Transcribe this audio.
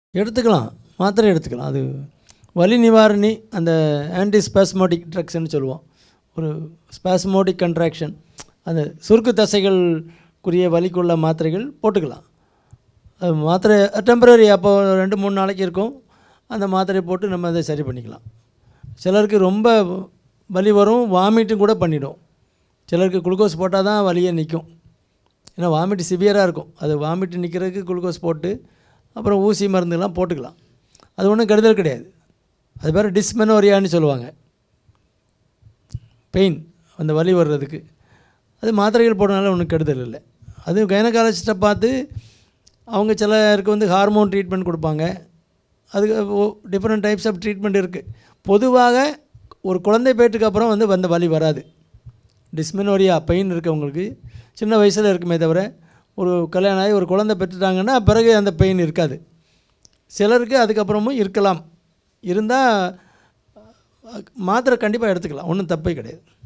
எடுத்துக்கலாம், மாத்திரை எடுத்துக்கலாம். அது வலி நிவாரணி, அந்த ஆன்டிஸ்பாஸ்மோடிக் ட்ரக்ஸ்ன்னு சொல்லுவோம். ஒரு ஸ்பாஸ்மோடிக் கன்ட்ராக்ஷன், அந்த சுருக்கு தசைகளுக்குரிய வலிக்குள்ள மாத்திரைகள் போட்டுக்கலாம். அது மாத்திரை டெம்பரரி, அப்போ 2-3 நாளைக்கு இருக்கும். அந்த மாத்திரையை போட்டு நம்ம அதை சரி பண்ணிக்கலாம். சிலருக்கு ரொம்ப வலி வரும், வாமிட்டும் கூட பண்ணிடும். சிலருக்கு குளுக்கோஸ் போட்டால் தான் வலியே நிற்கும். ஏன்னா வாமிட் சிவியராக இருக்கும். அது வாமிட் நிற்கிறதுக்கு குளுக்கோஸ் போட்டு அப்புறம் ஊசி மருந்துலாம் போட்டுக்கலாம். அது ஒன்றும் கெடுதல் கிடையாது. அது பேர் டிஸ்மெனோரியான்னு சொல்லுவாங்க. பெயின், அந்த வலி வர்றதுக்கு அது மாத்திரைகள் போடுறதுனால ஒன்றும் கெடுதல் இல்லை. அதுவும் கைனகாலஜிஸ்ட்டை பார்த்து அவங்க சிலருக்கு வந்து ஹார்மோன் ட்ரீட்மெண்ட் கொடுப்பாங்க. அதுக்கு டிஃப்ரெண்ட் டைப்ஸ் ஆஃப் ட்ரீட்மெண்ட் இருக்குது. பொதுவாக ஒரு குழந்தை பேட்டுக்கு அப்புறம் வந்து அந்த வலி வராது. டிஸ்மெனோரியா பெயின் இருக்கவங்களுக்கு சின்ன வயசில் இருக்குமே தவிர, ஒரு கல்யாணம் ஆகி ஒரு குழந்தை பெற்றுட்டாங்கன்னா பிறகு அந்த பெயின் இருக்காது. சிலருக்கு அதுக்கப்புறமும் இருக்கலாம். இருந்தால் மாத்திரை கண்டிப்பாக எடுத்துக்கலாம், ஒன்றும் தப்பே கிடையாது.